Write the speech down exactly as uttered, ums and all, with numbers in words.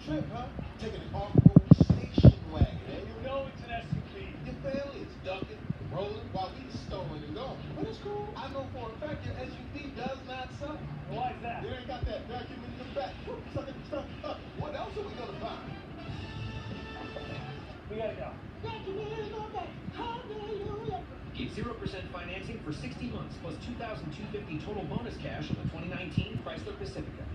trip, huh? Taking an off-road station wagon. And you know it's an S U V. Your family is ducking, rolling, while we stolen and going. But it's cool. I know for a fact your S U V does not suck. Why is that? It ain't got that vacuum in the back. Sucking stuff up. What else are we gonna buy? We gotta go. Get zero percent financing for sixty months plus two thousand two hundred fifty dollars total bonus cash on the twenty nineteen Chrysler Pacifica.